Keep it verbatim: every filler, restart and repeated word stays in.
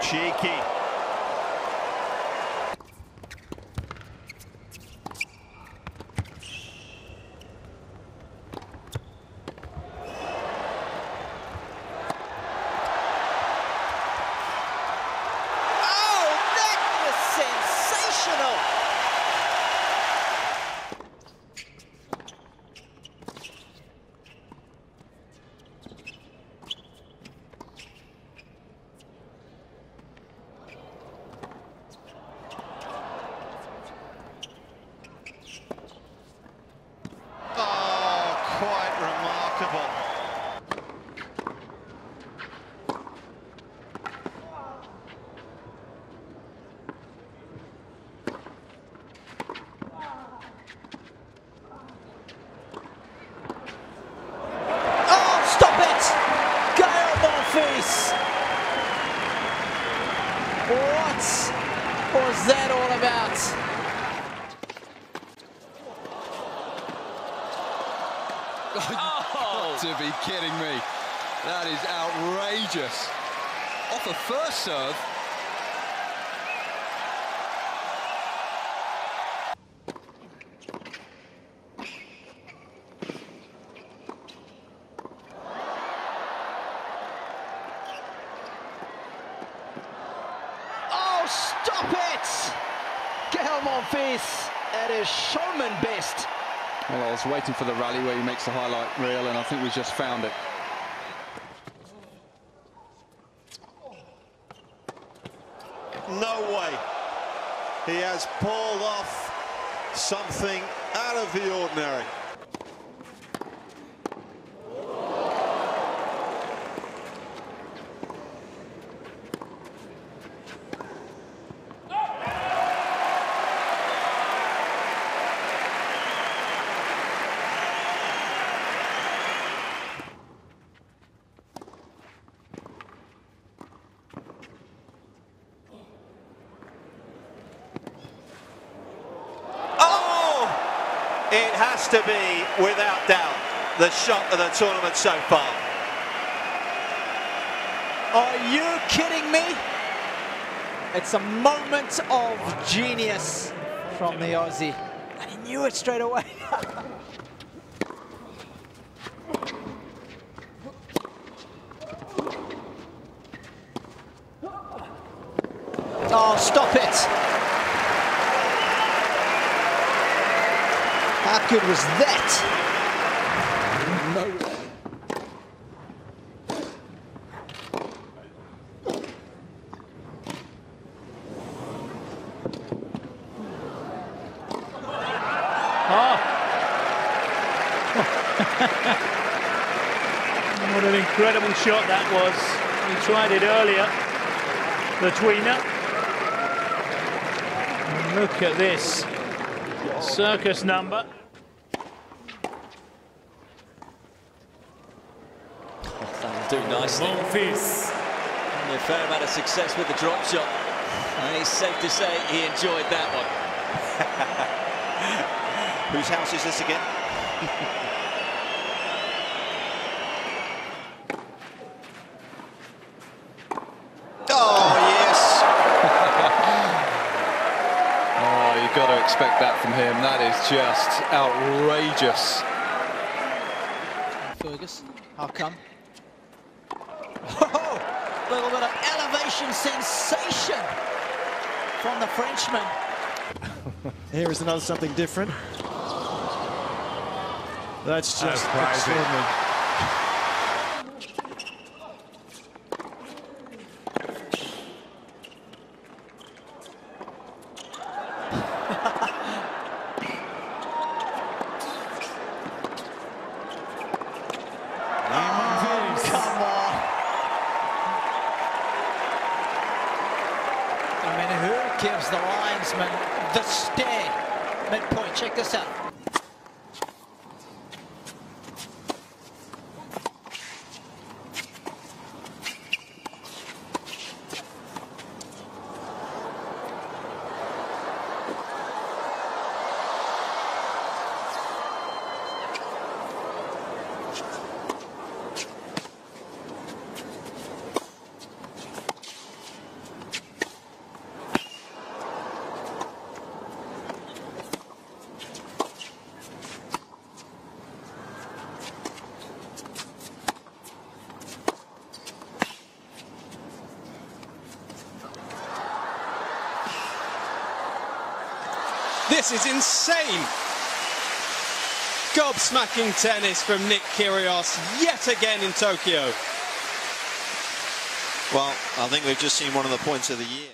cheeky. Quite remarkable. Oh, stop it! Gael Monfils! What was that all about? Oh, to be kidding me. That is outrageous. Off a first serve. Oh, stop it! Gael Monfils at his showman best. Well, I was waiting for the rally where he makes the highlight reel, and I think we just found it. No way. He has pulled off something out of the ordinary. It has to be, without doubt, the shot of the tournament so far. Are you kidding me? It's a moment of genius from the Aussie. And he knew it straight away. Oh, stop it. How good was that? No. Oh. What an incredible shot that was. He tried it earlier, the tweener. And look at this circus number. Doing nicely. Monfils. A fair amount of success with the drop shot. And it's safe to say he enjoyed that one. Whose house is this again? Oh, yes. Oh, you've got to expect that from him. That is just outrageous. Fergus, how come? Oh, a little bit of elevation sensation from the Frenchman. Here is another something different. That's just extraordinary. Come on. I mean, who gives the linesman the stare? Midpoint, check this out. This is insane. Gobsmacking tennis from Nick Kyrgios yet again in Tokyo. Well, I think we've just seen one of the points of the year.